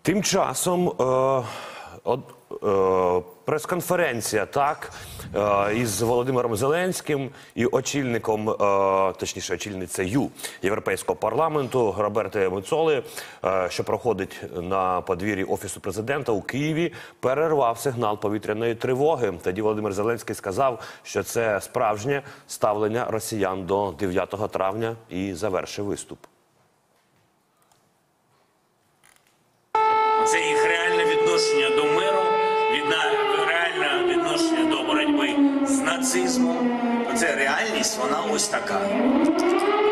Тим часом прес-конференція, із Володимиром Зеленським і очільником, точніше, очільницею Європейського парламенту Роберто Мецоли, що проходить на подвір'ї Офісу Президента у Києві, перервав сигнал повітряної тривоги. Тоді Володимир Зеленський сказав, що це справжнє ставлення росіян до 9 травня і завершив виступ. Це їх реальне відношення до миру, реальне відношення до боротьби з нацизмом. Це реальність, вона ось така.